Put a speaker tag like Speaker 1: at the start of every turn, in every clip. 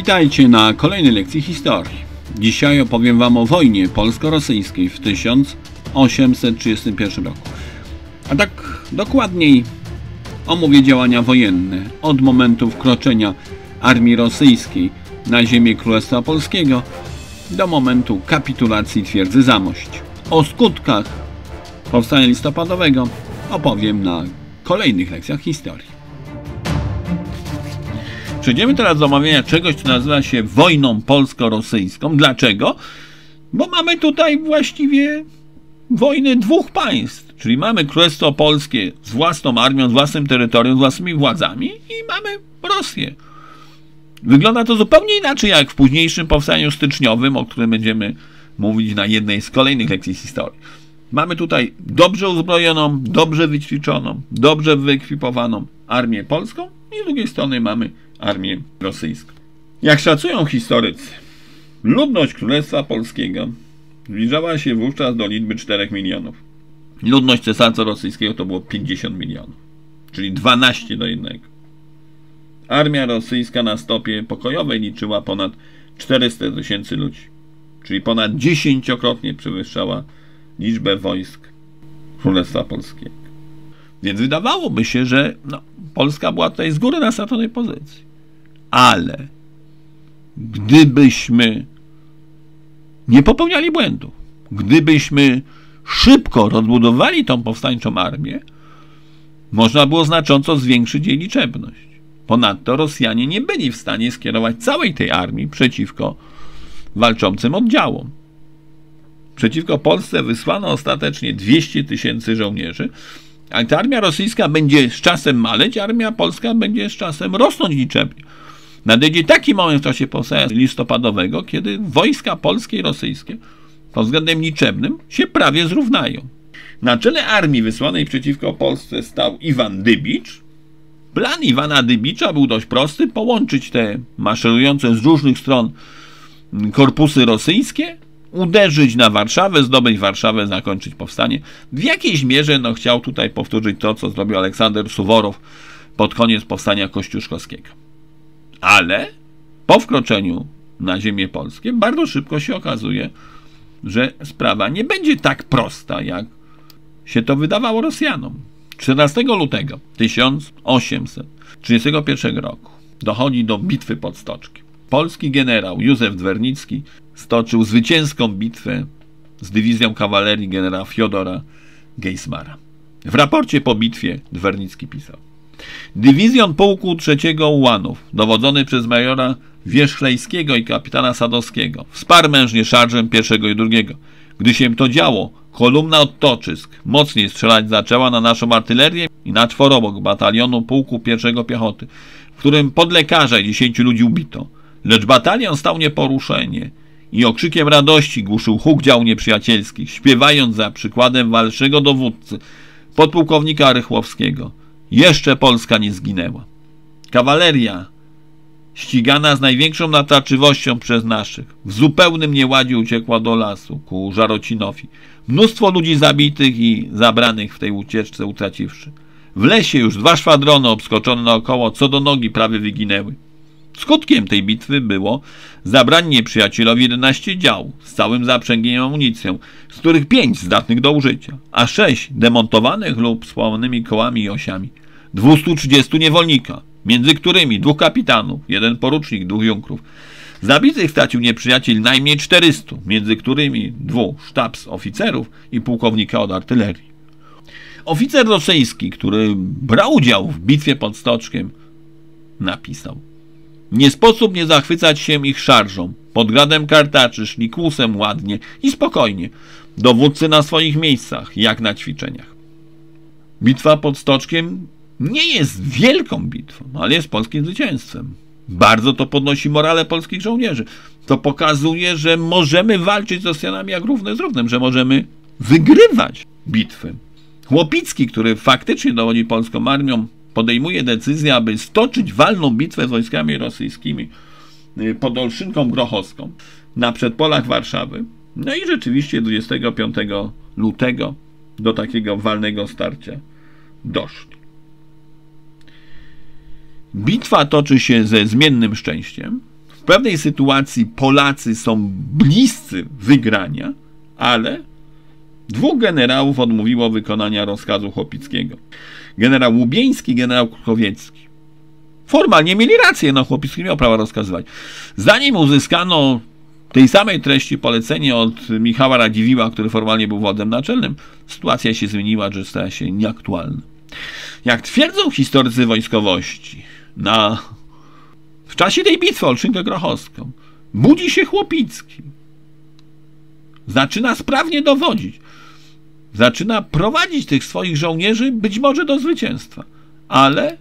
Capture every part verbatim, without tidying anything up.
Speaker 1: Witajcie na kolejnej lekcji historii. Dzisiaj opowiem Wam o wojnie polsko-rosyjskiej w tysiąc osiemset trzydziestym pierwszym roku. A tak dokładniej omówię działania wojenne od momentu wkroczenia armii rosyjskiej na ziemię Królestwa Polskiego do momentu kapitulacji twierdzy Zamość. O skutkach powstania listopadowego opowiem na kolejnych lekcjach historii. Przejdziemy teraz do omawiania czegoś, co nazywa się wojną polsko-rosyjską. Dlaczego? Bo mamy tutaj właściwie wojny dwóch państw. Czyli mamy Królestwo Polskie z własną armią, z własnym terytorium, z własnymi władzami i mamy Rosję. Wygląda to zupełnie inaczej jak w późniejszym powstaniu styczniowym, o którym będziemy mówić na jednej z kolejnych lekcji historii. Mamy tutaj dobrze uzbrojoną, dobrze wyćwiczoną, dobrze wyekwipowaną armię polską i z drugiej strony mamy armię rosyjską. Jak szacują historycy, ludność Królestwa Polskiego zbliżała się wówczas do liczby czterech milionów. Ludność Cesarstwa Rosyjskiego to było pięćdziesiąt milionów, czyli dwanaście do jednego. Armia rosyjska na stopie pokojowej liczyła ponad czterysta tysięcy ludzi, czyli ponad dziesięciokrotnie przewyższała liczbę wojsk Królestwa Polskiego. Więc wydawałoby się, że no, Polska była tutaj z góry na straconej pozycji. Ale gdybyśmy nie popełniali błędów, gdybyśmy szybko rozbudowali tą powstańczą armię, można było znacząco zwiększyć jej liczebność. Ponadto Rosjanie nie byli w stanie skierować całej tej armii przeciwko walczącym oddziałom. Przeciwko Polsce wysłano ostatecznie dwieście tysięcy żołnierzy, a ta armia rosyjska będzie z czasem maleć, armia polska będzie z czasem rosnąć liczebnie. Nadejdzie taki moment w czasie powstania listopadowego, kiedy wojska polskie i rosyjskie pod względem liczebnym się prawie zrównają. Na czele armii wysłanej przeciwko Polsce stał Iwan Dybicz. Plan Iwana Dybicza był dość prosty: połączyć te maszerujące z różnych stron korpusy rosyjskie, uderzyć na Warszawę, zdobyć Warszawę, zakończyć powstanie. W jakiejś mierze no, chciał tutaj powtórzyć to, co zrobił Aleksander Suworow pod koniec powstania kościuszkowskiego. Ale po wkroczeniu na ziemię polskie bardzo szybko się okazuje, że sprawa nie będzie tak prosta, jak się to wydawało Rosjanom. czternastego lutego tysiąc osiemset trzydziestego pierwszego roku dochodzi do bitwy pod Stoczkiem. Polski generał Józef Dwernicki stoczył zwycięską bitwę z dywizją kawalerii generała Fiodora Geismara. W raporcie po bitwie Dwernicki pisał: dywizjon pułku trzeciego ułanów, dowodzony przez majora Wierzchlejskiego i kapitana Sadowskiego, wsparł mężnie szarżem pierwszego i drugiego. Gdy się to działo, kolumna od Toczysk mocniej strzelać zaczęła na naszą artylerię i na czworobok batalionu pułku pierwszego piechoty, w którym pod lekarza i dziesięciu ludzi ubito. Lecz batalion stał nieporuszenie i okrzykiem radości głuszył huk dział nieprzyjacielskich, śpiewając za przykładem walszego dowódcy, podpułkownika Rychłowskiego: jeszcze Polska nie zginęła. Kawaleria, ścigana z największą natarczywością przez naszych, w zupełnym nieładzie uciekła do lasu ku Żarocinowi. Mnóstwo ludzi zabitych i zabranych w tej ucieczce utraciwszy. W lesie już dwa szwadrony obskoczone naokoło, co do nogi prawie wyginęły. Skutkiem tej bitwy było zabranie nieprzyjacielowi jedenastu dział z całym zaprzęgiem i amunicją, z których pięć zdatnych do użycia, a sześć demontowanych lub z połamanymi kołami i osiami, dwustu trzydziestu niewolnika, między którymi dwóch kapitanów, jeden porucznik, dwóch junkrów. Zabitych stracił nieprzyjaciel najmniej czterystu, między którymi dwóch sztabs oficerów i pułkownika od artylerii. Oficer rosyjski, który brał udział w bitwie pod Stoczkiem, napisał: nie sposób nie zachwycać się ich szarżą. Pod gradem kartaczy szli kłusem ładnie i spokojnie, dowódcy na swoich miejscach, jak na ćwiczeniach. Bitwa pod Stoczkiem nie jest wielką bitwą, ale jest polskim zwycięstwem. Bardzo to podnosi morale polskich żołnierzy. To pokazuje, że możemy walczyć z Rosjanami jak równy z równym, że możemy wygrywać bitwy. Chłopicki, który faktycznie dowodzi polską armią, podejmuje decyzję, aby stoczyć walną bitwę z wojskami rosyjskimi pod Olszynką Grochowską na przedpolach Warszawy. No i rzeczywiście dwudziestego piątego lutego do takiego walnego starcia doszli. Bitwa toczy się ze zmiennym szczęściem. W pewnej sytuacji Polacy są bliscy wygrania, ale dwóch generałów odmówiło wykonania rozkazu Chłopickiego. Generał Łubieński, generał Krukowiecki. Formalnie mieli rację, no Chłopicki miał prawo rozkazywać. Zanim uzyskano tej samej treści polecenie od Michała Radziwiłła, który formalnie był wodzem naczelnym, sytuacja się zmieniła, że stała się nieaktualna. Jak twierdzą historycy wojskowości, na, w czasie tej bitwy o Olszynkę Grochowską budzi się Chłopicki. Zaczyna sprawnie dowodzić. Zaczyna prowadzić tych swoich żołnierzy być może do zwycięstwa. Ale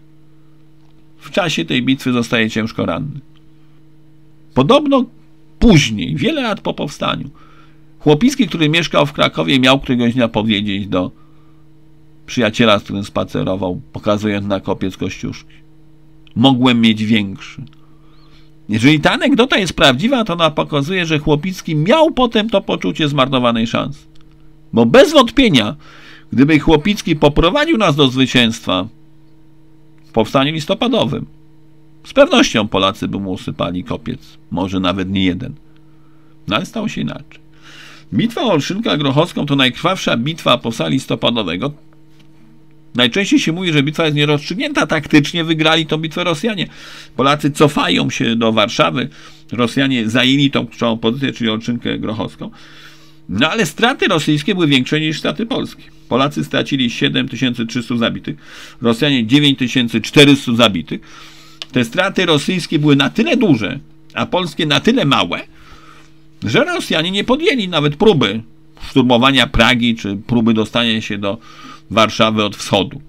Speaker 1: w czasie tej bitwy zostaje ciężko ranny. Podobno później, wiele lat po powstaniu, Chłopicki, który mieszkał w Krakowie, miał któregoś dnia powiedzieć do przyjaciela, z którym spacerował, pokazując na kopiec Kościuszki: mogłem mieć większy. Jeżeli ta anegdota jest prawdziwa, to ona pokazuje, że Chłopicki miał potem to poczucie zmarnowanej szansy. Bo bez wątpienia, gdyby Chłopicki poprowadził nas do zwycięstwa w powstaniu listopadowym, z pewnością Polacy by mu usypali kopiec, może nawet nie jeden. No ale stało się inaczej. Bitwa o Olszynkę Grochowską to najkrwawsza bitwa powstania listopadowego. Najczęściej się mówi, że bitwa jest nierozstrzygnięta. Taktycznie wygrali tą bitwę Rosjanie. Polacy cofają się do Warszawy. Rosjanie zajęli tą kluczową pozycję, czyli Olszynkę Grochowską. No ale straty rosyjskie były większe niż straty polskie. Polacy stracili siedem tysięcy trzysta zabitych, Rosjanie dziewięć tysięcy czterysta zabitych. Te straty rosyjskie były na tyle duże, a polskie na tyle małe, że Rosjanie nie podjęli nawet próby szturmowania Pragi, czy próby dostania się do Warszawy od wschodu.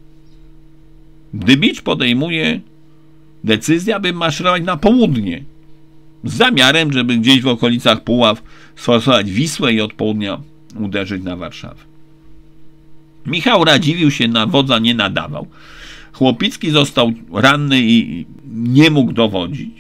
Speaker 1: Dybicz podejmuje decyzję, aby maszerować na południe, z zamiarem, żeby gdzieś w okolicach Puław sforsować Wisłę i od południa uderzyć na Warszawę. Michał Radziwiłł się na wodza nie nadawał. Chłopicki został ranny i nie mógł dowodzić.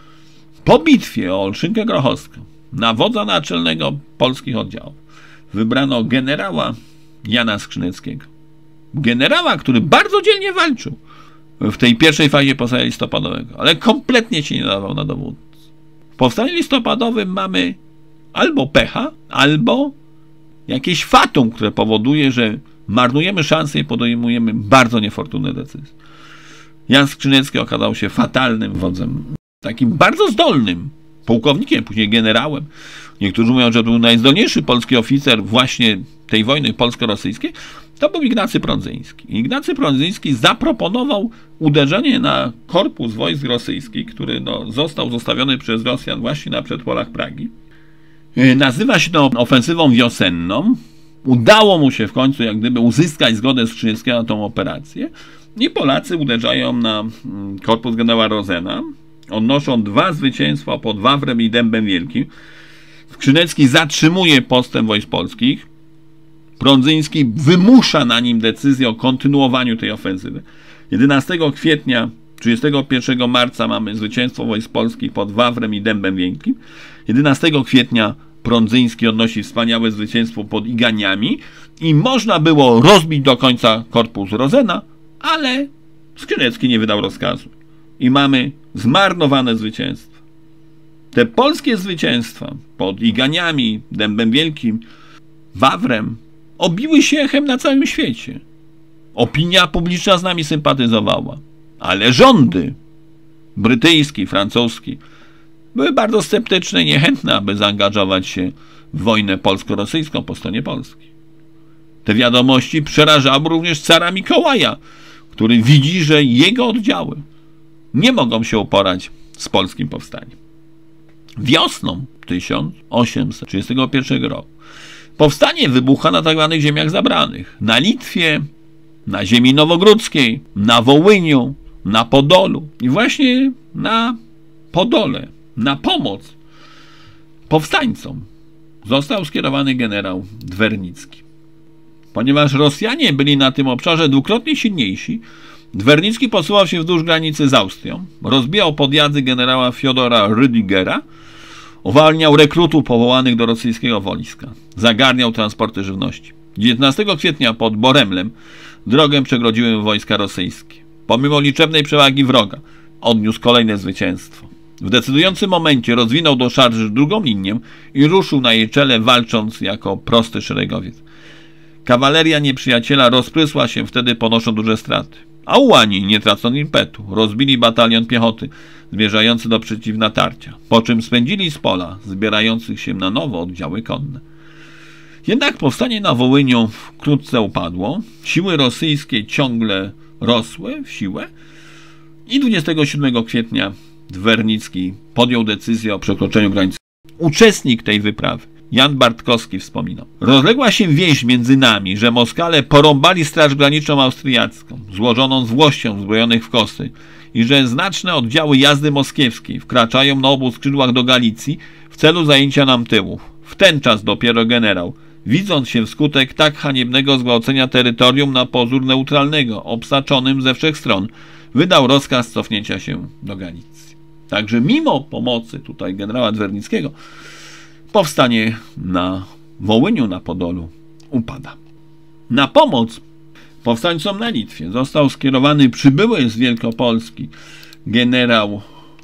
Speaker 1: Po bitwie o Olszynkę Grochowską na wodza naczelnego polskich oddziałów wybrano generała Jana Skrzyneckiego. Generała, który bardzo dzielnie walczył w tej pierwszej fazie powstania listopadowego, ale kompletnie się nie nadawał na dowódcę. W powstaniu listopadowym mamy albo pecha, albo jakieś fatum, które powoduje, że marnujemy szansę i podejmujemy bardzo niefortunne decyzje. Jan Skrzynecki okazał się fatalnym wodzem, takim bardzo zdolnym pułkownikiem, później generałem. Niektórzy mówią, że był najzdolniejszy polski oficer właśnie tej wojny polsko-rosyjskiej. To był Ignacy Prądzyński. Ignacy Prądzyński zaproponował uderzenie na korpus wojsk rosyjskich, który no, został zostawiony przez Rosjan właśnie na przedpolach Pragi. Nazywa się to ofensywą wiosenną. Udało mu się w końcu jak gdyby uzyskać zgodę Skrzyneckiego na tą operację i Polacy uderzają na korpus generała Rozena. Odnoszą dwa zwycięstwa pod Wawrem i Dębem Wielkim. Skrzynecki zatrzymuje postęp wojsk polskich. Prądzyński wymusza na nim decyzję o kontynuowaniu tej ofensywy. jedenastego kwietnia, trzydziestego pierwszego marca mamy zwycięstwo wojsk polskich pod Wawrem i Dębem Wielkim. jedenastego kwietnia Prądzyński odnosi wspaniałe zwycięstwo pod Iganiami i można było rozbić do końca korpus Rozena, ale Skrzynecki nie wydał rozkazu. I mamy zmarnowane zwycięstwa. Te polskie zwycięstwa pod Iganiami, Dębem Wielkim, Wawrem obiły się echem na całym świecie. Opinia publiczna z nami sympatyzowała, ale rządy brytyjski, francuski były bardzo sceptyczne i niechętne, aby zaangażować się w wojnę polsko-rosyjską po stronie Polski. Te wiadomości przerażały również cara Mikołaja, który widzi, że jego oddziały nie mogą się uporać z polskim powstaniem. Wiosną tysiąc osiemset trzydziestego pierwszego roku powstanie wybucha na tak zwanych ziemiach zabranych. Na Litwie, na ziemi nowogródzkiej, na Wołyniu, na Podolu. I właśnie na Podole, na pomoc powstańcom został skierowany generał Dwernicki. Ponieważ Rosjanie byli na tym obszarze dwukrotnie silniejsi, Dwernicki posuwał się wzdłuż granicy z Austrią, rozbijał podjazdy generała Fiodora Rüdigera, uwalniał rekrutów powołanych do rosyjskiego wojska, zagarniał transporty żywności. dziewiętnastego kwietnia pod Boremlem drogę przegrodziły wojska rosyjskie. Pomimo liczebnej przewagi wroga odniósł kolejne zwycięstwo. W decydującym momencie rozwinął do szarży drugą linię i ruszył na jej czele, walcząc jako prosty szeregowiec. Kawaleria nieprzyjaciela rozprysła się wtedy, ponosząc duże straty. A ułani, nie tracąc impetu, rozbili batalion piechoty zmierzający do przeciwnatarcia, po czym spędzili z pola zbierających się na nowo oddziały konne. Jednak powstanie na Wołyniu wkrótce upadło, siły rosyjskie ciągle rosły w siłę i dwudziestego siódmego kwietnia Wernicki podjął decyzję o przekroczeniu granicy. Uczestnik tej wyprawy, Jan Bartkowski, wspominał: rozległa się wieść między nami, że Moskale porąbali straż graniczną austriacką, złożoną z włościan zbrojonych w kosy, i że znaczne oddziały jazdy moskiewskiej wkraczają na obu skrzydłach do Galicji w celu zajęcia nam tyłów. W ten czas dopiero generał, widząc się wskutek tak haniebnego zgwałcenia terytorium na pozór neutralnego, obsaczonym ze wszech stron, wydał rozkaz cofnięcia się do Galicji. Także mimo pomocy tutaj generała Wernickiego, powstanie na Wołyniu, na Podolu upada. Na pomoc powstańcom na Litwie został skierowany przybyły z Wielkopolski generał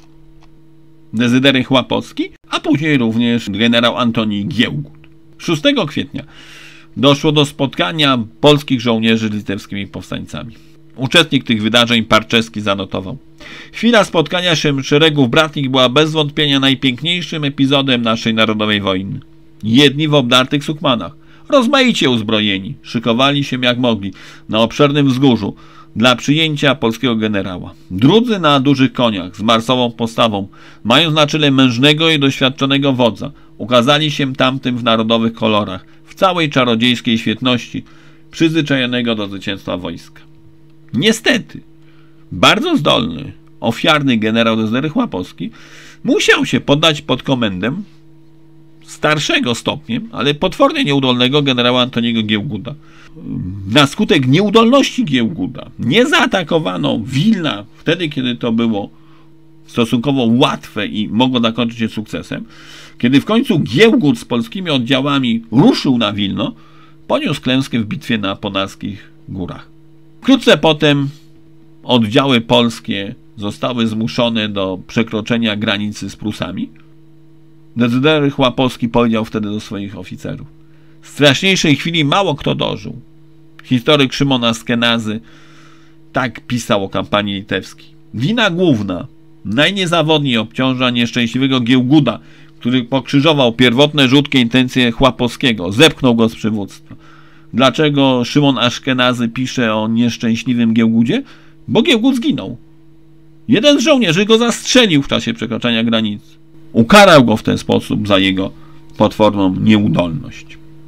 Speaker 1: Dezydery Chłapowski, a później również generał Antoni Giełgud. szóstego kwietnia doszło do spotkania polskich żołnierzy z litewskimi powstańcami. Uczestnik tych wydarzeń Parczewski zanotował: chwila spotkania się szeregów bratnich była bez wątpienia najpiękniejszym epizodem naszej narodowej wojny. Jedni w obdartych sukmanach, rozmaicie uzbrojeni, szykowali się jak mogli na obszernym wzgórzu dla przyjęcia polskiego generała. Drudzy na dużych koniach, z marsową postawą, mając na czele mężnego i doświadczonego wodza, ukazali się tamtym w narodowych kolorach, w całej czarodziejskiej świetności, przyzwyczajonego do zwycięstwa wojska. Niestety, bardzo zdolny, ofiarny generał Dezydery Chłapowski musiał się poddać pod komendę starszego stopniem, ale potwornie nieudolnego generała Antoniego Giełguda. Na skutek nieudolności Giełguda nie zaatakowano Wilna wtedy, kiedy to było stosunkowo łatwe i mogło zakończyć się sukcesem. Kiedy w końcu Giełgud z polskimi oddziałami ruszył na Wilno, poniósł klęskę w bitwie na Podlaskich Górach. Wkrótce potem oddziały polskie zostały zmuszone do przekroczenia granicy z Prusami. Dezydery Chłapowski powiedział wtedy do swoich oficerów: straszniejszej chwili mało kto dożył. Historyk Szymon Askenazy tak pisał o kampanii litewskiej: wina główna najniezawodniej obciąża nieszczęśliwego Giełguda, który pokrzyżował pierwotne żółtkie intencje Chłapowskiego, zepchnął go z przywództwa. Dlaczego Szymon Aszkenazy pisze o nieszczęśliwym Giełgudzie? Bo Giełgud zginął. Jeden z żołnierzy go zastrzelił w czasie przekroczenia granicy. Ukarał go w ten sposób za jego potworną nieudolność.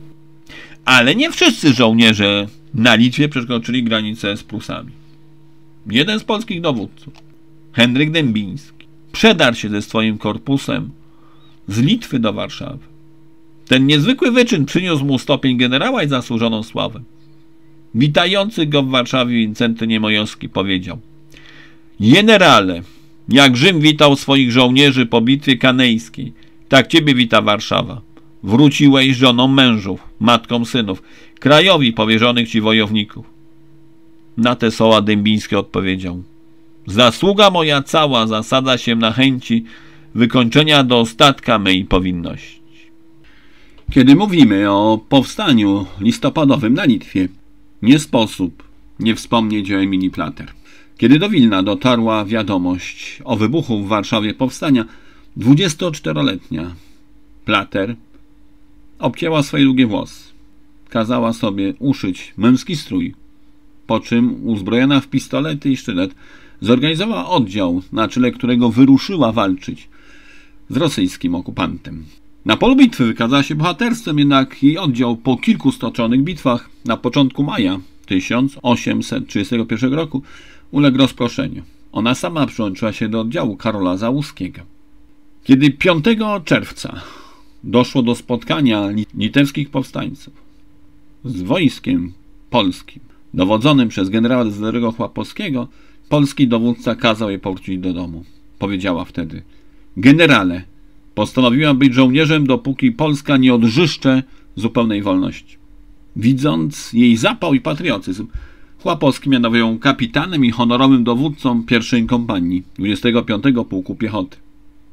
Speaker 1: Ale nie wszyscy żołnierze na Litwie przekroczyli granicę z Prusami. Jeden z polskich dowódców, Henryk Dębiński, przedarł się ze swoim korpusem z Litwy do Warszawy. Ten niezwykły wyczyn przyniósł mu stopień generała i zasłużoną sławę. Witający go w Warszawie Wincenty Niemojowski powiedział: generale, jak Rzym witał swoich żołnierzy po bitwie kanejskiej, tak ciebie wita Warszawa. Wróciłeś żoną mężów, matką synów, krajowi powierzonych ci wojowników. Na te słowa Dębiński odpowiedział: zasługa moja cała zasadza się na chęci wykończenia do ostatka mej powinności. Kiedy mówimy o powstaniu listopadowym na Litwie, nie sposób nie wspomnieć o Emilii Plater. Kiedy do Wilna dotarła wiadomość o wybuchu w Warszawie powstania, dwudziestoczteroletnia Plater obcięła swoje długie włosy. Kazała sobie uszyć męski strój, po czym uzbrojona w pistolety i sztylet zorganizowała oddział, na czele którego wyruszyła walczyć z rosyjskim okupantem. Na polu bitwy wykazała się bohaterstwem, jednak jej oddział po kilku stoczonych bitwach na początku maja tysiąc osiemset trzydziestego pierwszego roku uległ rozproszeniu. Ona sama przyłączyła się do oddziału Karola Załuskiego. Kiedy piątego czerwca doszło do spotkania litewskich powstańców z wojskiem polskim, dowodzonym przez generała Dezyderego Chłapowskiego, polski dowódca kazał jej powrócić do domu. Powiedziała wtedy: generale, postanowiłam być żołnierzem, dopóki Polska nie odzyszcze zupełnej wolności. Widząc jej zapał i patriotyzm, Chłapowski mianował ją kapitanem i honorowym dowódcą pierwszej kompanii dwudziestego piątego Pułku Piechoty.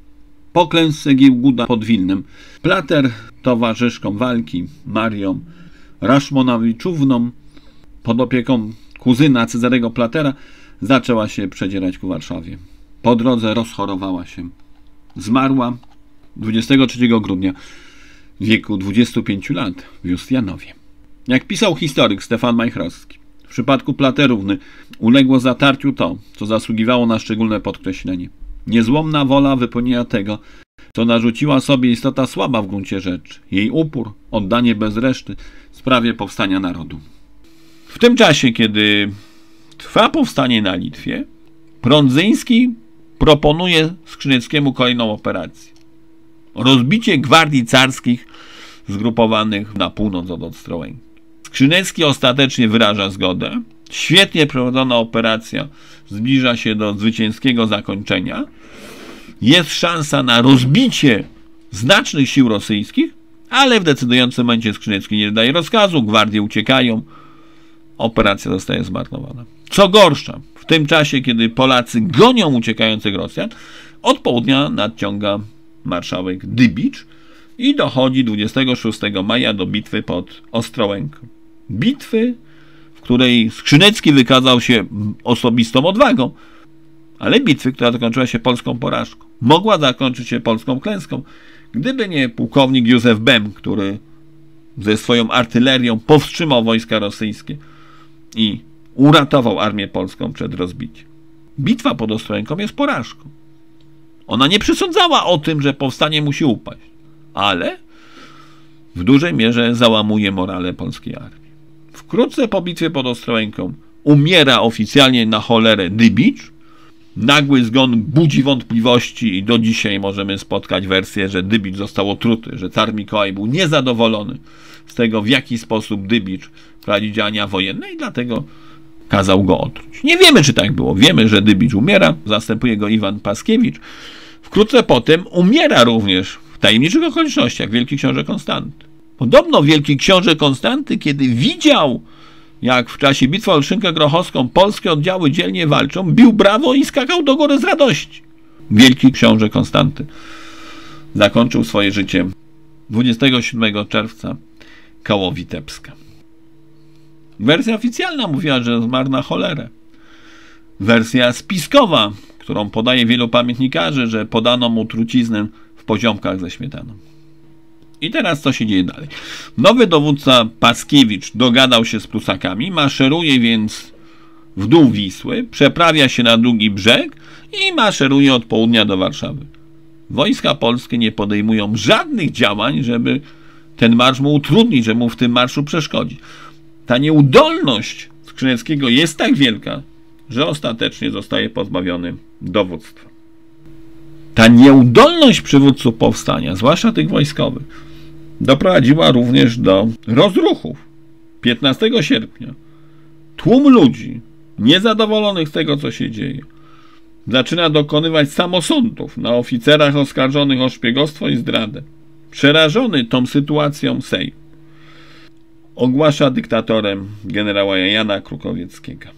Speaker 1: Po klęsce Giłguda pod Wilnem Plater towarzyszką walki Marią Raszmonawiczówną pod opieką kuzyna Cezarego Platera zaczęła się przedzierać ku Warszawie. Po drodze rozchorowała się. Zmarła dwudziestego trzeciego grudnia w wieku dwudziestu pięciu lat w Justianowie. Jak pisał historyk Stefan Majchrowski, w przypadku Platerówny uległo zatarciu to, co zasługiwało na szczególne podkreślenie. Niezłomna wola wypełnienia tego, co narzuciła sobie istota słaba w gruncie rzeczy. Jej upór, oddanie bez reszty w sprawie powstania narodu. W tym czasie, kiedy trwa powstanie na Litwie, Prądzyński proponuje Skrzyneckiemu kolejną operację. Rozbicie gwardii carskich zgrupowanych na północ od Ostrołęki. Skrzynecki ostatecznie wyraża zgodę. Świetnie prowadzona operacja zbliża się do zwycięskiego zakończenia. Jest szansa na rozbicie znacznych sił rosyjskich, ale w decydującym momencie Skrzynecki nie daje rozkazu, gwardie uciekają, operacja zostaje zmarnowana. Co gorsza, w tym czasie, kiedy Polacy gonią uciekających Rosjan, od południa nadciąga marszałek Dybicz i dochodzi dwudziestego szóstego maja do bitwy pod Ostrołęką. Bitwy, w której Skrzynecki wykazał się osobistą odwagą, ale bitwy, która zakończyła się polską porażką. Mogła zakończyć się polską klęską, gdyby nie pułkownik Józef Bem, który ze swoją artylerią powstrzymał wojska rosyjskie i uratował armię polską przed rozbiciem. Bitwa pod Ostrołęką jest porażką. Ona nie przesądzała o tym, że powstanie musi upaść, ale w dużej mierze załamuje morale polskiej armii. Wkrótce po bitwie pod Ostrołęką umiera oficjalnie na cholerę Dybicz. Nagły zgon budzi wątpliwości i do dzisiaj możemy spotkać wersję, że Dybicz został otruty, że car Mikołaj był niezadowolony z tego, w jaki sposób Dybicz prowadzi działania wojenne i dlatego kazał go otruć. Nie wiemy, czy tak było. Wiemy, że Dybicz umiera, zastępuje go Iwan Paskiewicz. Wkrótce potem umiera również w tajemniczych okolicznościach wielki książę Konstanty. Podobno wielki książę Konstanty, kiedy widział, jak w czasie bitwy o Olszynkę Grochowską polskie oddziały dzielnie walczą, bił brawo i skakał do góry z radości. Wielki książę Konstanty zakończył swoje życie dwudziestego siódmego czerwca koło Witebska. Wersja oficjalna mówiła, że zmarł na cholerę. Wersja spiskowa, którą podaje wielu pamiętnikarzy, że podano mu truciznę w poziomkach ze śmietaną. I teraz co się dzieje dalej? Nowy dowódca Paskiewicz dogadał się z Prusakami, maszeruje więc w dół Wisły, przeprawia się na drugi brzeg i maszeruje od południa do Warszawy. Wojska polskie nie podejmują żadnych działań, żeby ten marsz mu utrudnić, żeby mu w tym marszu przeszkodzić. Ta nieudolność Skrzyneckiego jest tak wielka, że ostatecznie zostaje pozbawiony dowództwa. Ta nieudolność przywódców powstania, zwłaszcza tych wojskowych, doprowadziła również do rozruchów. piętnastego sierpnia tłum ludzi niezadowolonych z tego, co się dzieje, zaczyna dokonywać samosądów na oficerach oskarżonych o szpiegostwo i zdradę. Przerażony tą sytuacją Sejm ogłasza dyktatorem generała Jana Krukowieckiego.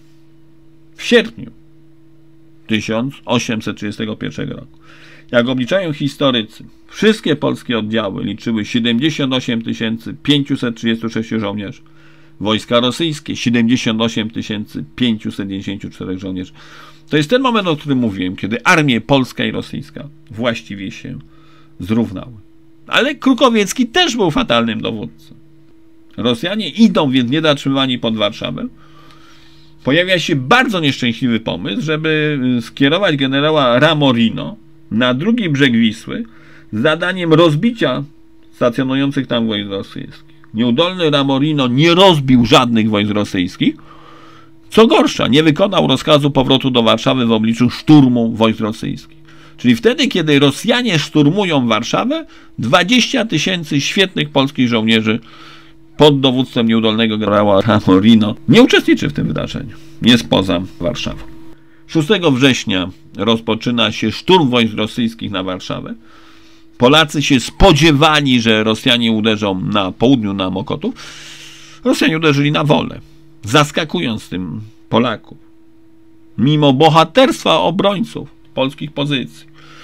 Speaker 1: W sierpniu tysiąc osiemset trzydziestego pierwszego roku, jak obliczają historycy, wszystkie polskie oddziały liczyły siedemdziesiąt osiem tysięcy pięćset trzydzieści sześć żołnierzy. Wojska rosyjskie siedemdziesiąt osiem tysięcy pięćset dziewięćdziesiąt cztery żołnierzy. To jest ten moment, o którym mówiłem, kiedy armie polska i rosyjska właściwie się zrównały. Ale Krukowiecki też był fatalnym dowódcą. Rosjanie idą więc niezatrzymywani pod Warszawę. Pojawia się bardzo nieszczęśliwy pomysł, żeby skierować generała Ramorino na drugi brzeg Wisły z zadaniem rozbicia stacjonujących tam wojsk rosyjskich. Nieudolny Ramorino nie rozbił żadnych wojsk rosyjskich. Co gorsza, nie wykonał rozkazu powrotu do Warszawy w obliczu szturmu wojsk rosyjskich. Czyli wtedy, kiedy Rosjanie szturmują Warszawę, dwadzieścia tysięcy świetnych polskich żołnierzy pod dowództwem nieudolnego generała Ramorino nie uczestniczy w tym wydarzeniu. Jest poza Warszawą. szóstego września rozpoczyna się szturm wojsk rosyjskich na Warszawę. Polacy się spodziewali, że Rosjanie uderzą na południu na Mokotów. Rosjanie uderzyli na Wolę, zaskakując tym Polaków. Mimo bohaterstwa obrońców polskich pozycji,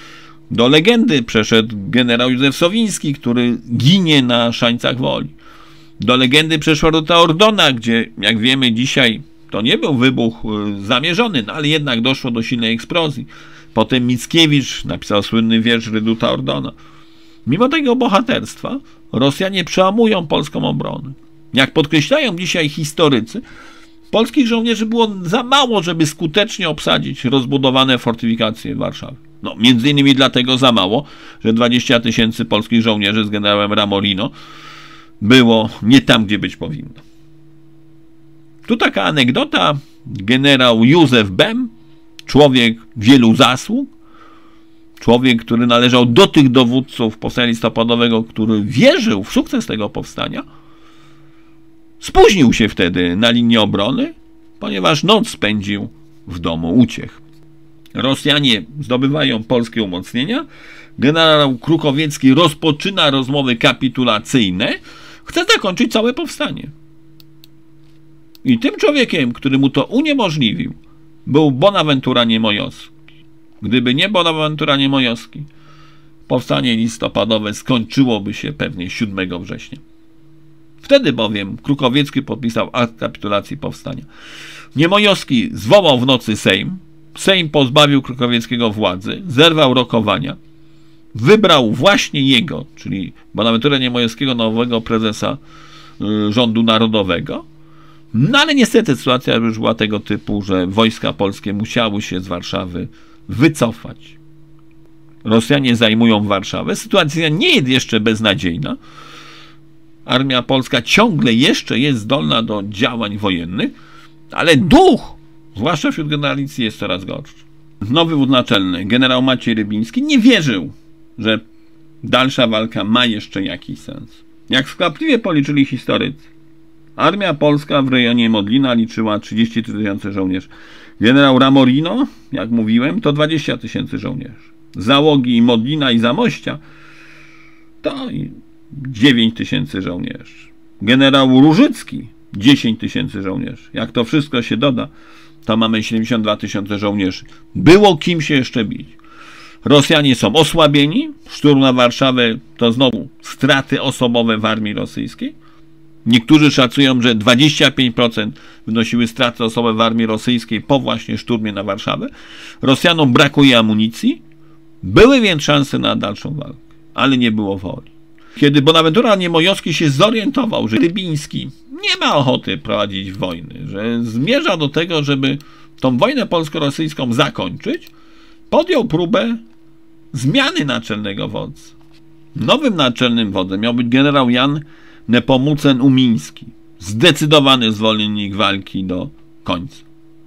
Speaker 1: Do legendy przeszedł generał Józef Sowiński, który ginie na Szańcach Woli. Do legendy przeszła Ruta Ordona, gdzie, jak wiemy dzisiaj, to nie był wybuch zamierzony, no ale jednak doszło do silnej eksplozji. Potem Mickiewicz napisał słynny wiersz Reduta Ordona. Mimo tego bohaterstwa Rosjanie przełamują polską obronę. Jak podkreślają dzisiaj historycy, polskich żołnierzy było za mało, żeby skutecznie obsadzić rozbudowane fortyfikacje Warszawy. No, między innymi dlatego za mało, że dwadzieścia tysięcy polskich żołnierzy z generałem Ramorino było nie tam, gdzie być powinno. Tu taka anegdota. Generał Józef Bem, człowiek wielu zasług, człowiek, który należał do tych dowódców powstania listopadowego, który wierzył w sukces tego powstania, spóźnił się wtedy na linię obrony, ponieważ noc spędził w domu uciech. Rosjanie zdobywają polskie umocnienia, generał Krukowiecki rozpoczyna rozmowy kapitulacyjne, chce zakończyć całe powstanie. I tym człowiekiem, który mu to uniemożliwił, był Bonaventura Niemojowski. Gdyby nie Bonaventura Niemojowski, powstanie listopadowe skończyłoby się pewnie siódmego września. Wtedy bowiem Krukowiecki podpisał akt kapitulacji powstania. Niemojowski zwołał w nocy Sejm. Sejm pozbawił Krukowieckiego władzy, zerwał rokowania, wybrał właśnie jego, czyli Bonaventura Niemojowskiego, nowego prezesa y, rządu narodowego. No ale niestety sytuacja już była tego typu, że wojska polskie musiały się z Warszawy wycofać. Rosjanie zajmują Warszawę. Sytuacja nie jest jeszcze beznadziejna. Armia polska ciągle jeszcze jest zdolna do działań wojennych, ale duch, zwłaszcza wśród generalicji, jest coraz gorszy. Nowy wódz naczelny, generał Maciej Rybiński, nie wierzył, że dalsza walka ma jeszcze jakiś sens. Jak skwapliwie policzyli historycy, armia polska w rejonie Modlina liczyła trzydzieści trzy tysiące żołnierzy. Generał Ramorino, jak mówiłem, to dwadzieścia tysięcy żołnierzy. Załogi Modlina i Zamościa to dziewięć tysięcy żołnierzy. Generał Różycki dziesięć tysięcy żołnierzy. Jak to wszystko się doda, to mamy siedemdziesiąt dwa tysiące żołnierzy. Było kim się jeszcze bić. Rosjanie są osłabieni. Szturm na Warszawę to znowu straty osobowe w armii rosyjskiej. Niektórzy szacują, że dwadzieścia pięć procent wynosiły straty osobowe w armii rosyjskiej po właśnie szturmie na Warszawę. Rosjanom brakuje amunicji. Były więc szanse na dalszą walkę, ale nie było woli. Kiedy Bonaventura Niemojowski się zorientował, że Rybiński nie ma ochoty prowadzić wojny, że zmierza do tego, żeby tą wojnę polsko-rosyjską zakończyć, podjął próbę zmiany naczelnego wodza. Nowym naczelnym wodzem miał być generał Jan Nepomucen-Umiński, zdecydowany zwolennik walki do końca.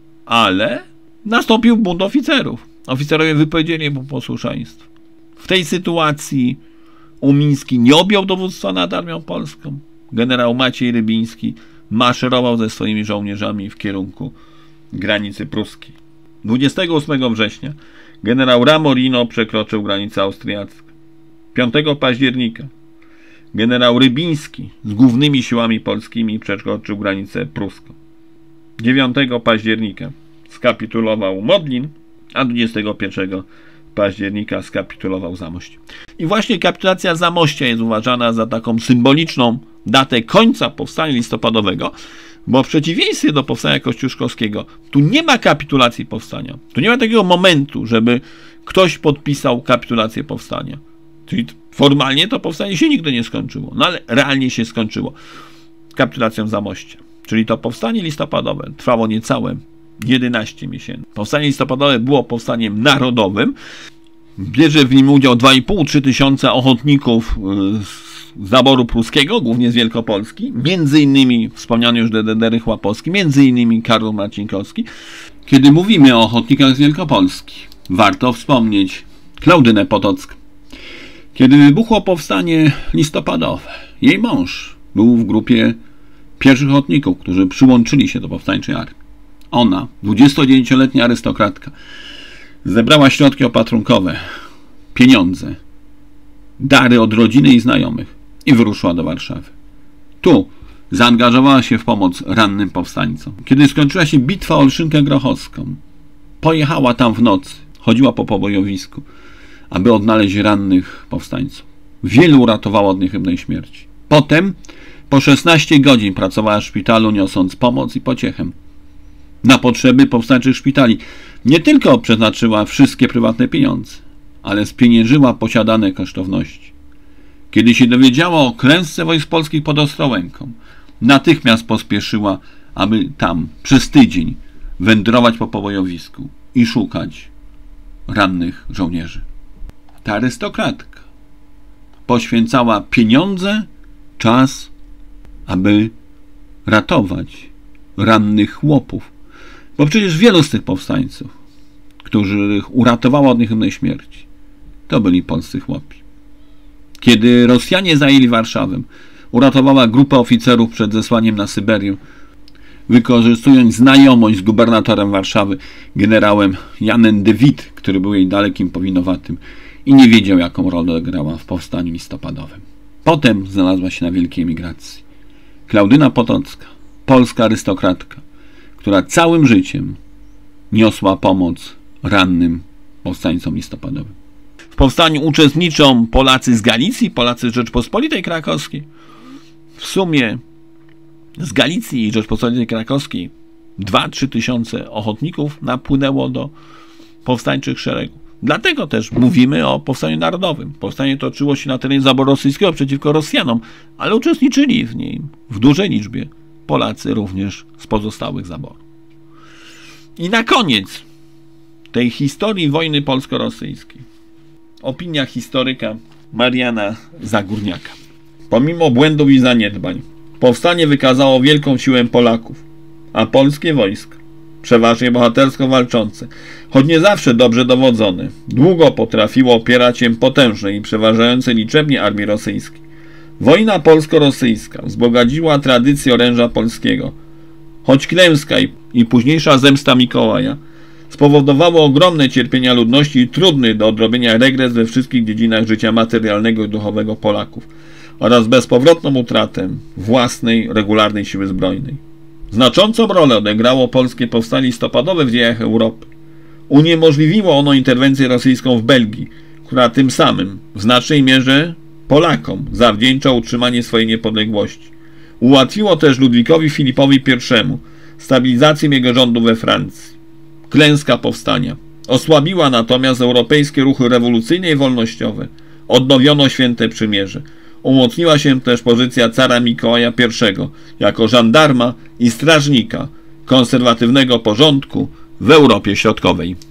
Speaker 1: Ale nastąpił bunt oficerów. Oficerowie wypowiedzieli mu posłuszeństwo. W tej sytuacji Umiński nie objął dowództwa nad armią polską. Generał Maciej Rybiński maszerował ze swoimi żołnierzami w kierunku granicy pruskiej. dwudziestego ósmego września generał Ramorino przekroczył granicę austriacką. piątego października generał Rybiński z głównymi siłami polskimi przekroczył granicę pruską. dziewiątego października skapitulował Modlin, a dwudziestego pierwszego października skapitulował Zamość. I właśnie kapitulacja Zamościa jest uważana za taką symboliczną datę końca powstania listopadowego, bo w przeciwieństwie do powstania kościuszkowskiego tu nie ma kapitulacji powstania. Tu nie ma takiego momentu, żeby ktoś podpisał kapitulację powstania. Czyli formalnie to powstanie się nigdy nie skończyło, no ale realnie się skończyło kapitulacją Zamościa. Czyli to powstanie listopadowe trwało niecałe jedenaście miesięcy. Powstanie listopadowe było powstaniem narodowym. Bierze w nim udział dwa i pół do trzech tysiąca ochotników z zaboru pruskiego, głównie z Wielkopolski, między innymi wspomniany już Dederych Łapowski, między innymi Karol Marcinkowski. Kiedy mówimy o ochotnikach z Wielkopolski, warto wspomnieć Klaudynę Potocką. Kiedy wybuchło powstanie listopadowe, jej mąż był w grupie pierwszych ochotników, którzy przyłączyli się do powstańczej armii. Ona, dwudziestodziewięcioletnia arystokratka, zebrała środki opatrunkowe, pieniądze, dary od rodziny i znajomych i wyruszyła do Warszawy. Tu zaangażowała się w pomoc rannym powstańcom. Kiedy skończyła się bitwa o Olszynkę Grochowską, pojechała tam w nocy, chodziła po pobojowisku, aby odnaleźć rannych powstańców. Wielu uratowało od niechybnej śmierci. Potem po szesnaście godzin pracowała w szpitalu, niosąc pomoc i pociechę. Na potrzeby powstańczych szpitali nie tylko przeznaczyła wszystkie prywatne pieniądze, ale spieniężyła posiadane kosztowności. Kiedy się dowiedziała o klęsce wojsk polskich pod Ostrołęką, natychmiast pospieszyła, aby tam przez tydzień wędrować po pobojowisku i szukać rannych żołnierzy. Ta arystokratka poświęcała pieniądze, czas, aby ratować rannych chłopów. Bo przecież wielu z tych powstańców, których uratowała od niechybnej śmierci, to byli polscy chłopi. Kiedy Rosjanie zajęli Warszawę, uratowała grupę oficerów przed zesłaniem na Syberię, wykorzystując znajomość z gubernatorem Warszawy, generałem Janem de Witt, który był jej dalekim powinowatym i nie wiedział, jaką rolę odegrała w powstaniu listopadowym. Potem znalazła się na wielkiej emigracji. Klaudyna Potocka, polska arystokratka, która całym życiem niosła pomoc rannym powstańcom listopadowym. W powstaniu uczestniczą Polacy z Galicji, Polacy z Rzeczpospolitej Krakowskiej. W sumie z Galicji i Rzeczpospolitej Krakowskiej dwa trzy tysiące ochotników napłynęło do powstańczych szeregów. Dlatego też mówimy o Powstaniu Narodowym. Powstanie toczyło się na terenie zaboru rosyjskiego przeciwko Rosjanom, ale uczestniczyli w nim w dużej liczbie Polacy również z pozostałych zaborów. I na koniec tej historii wojny polsko-rosyjskiej opinia historyka Mariana Zagórniaka. Pomimo błędów i zaniedbań, powstanie wykazało wielką siłę Polaków, a polskie wojsko, przeważnie bohatersko walczące, choć nie zawsze dobrze dowodzone, długo potrafiło opierać się potężnej i przeważającej liczebnie armii rosyjskiej. Wojna polsko-rosyjska wzbogaciła tradycję oręża polskiego, choć klęska i, i późniejsza zemsta Mikołaja spowodowały ogromne cierpienia ludności i trudny do odrobienia regres we wszystkich dziedzinach życia materialnego i duchowego Polaków oraz bezpowrotną utratę własnej, regularnej siły zbrojnej. Znaczącą rolę odegrało polskie powstanie listopadowe w dziejach Europy. Uniemożliwiło ono interwencję rosyjską w Belgii, która tym samym w znacznej mierze Polakom zawdzięcza utrzymanie swojej niepodległości. Ułatwiło też Ludwikowi Filipowi pierwszemu stabilizację jego rządu we Francji. Klęska powstania osłabiła natomiast europejskie ruchy rewolucyjne i wolnościowe. Odnowiono Święte Przymierze. Umocniła się też pozycja cara Mikołaja pierwszego jako żandarma i strażnika konserwatywnego porządku w Europie Środkowej.